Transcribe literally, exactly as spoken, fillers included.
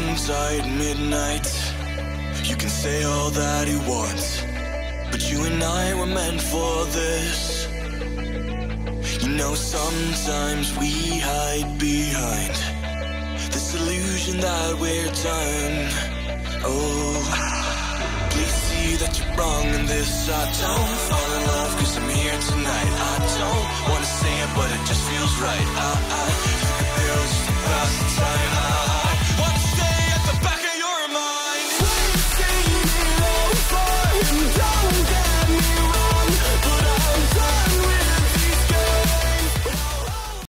inside midnight. You can say all that you want, but you and I were meant for this. You know, sometimes we hide behind this illusion that we're done. Oh, please see that you're wrong in this. I don't fall in love cause I'm here tonight. I don't wanna say it, but it just feels right. I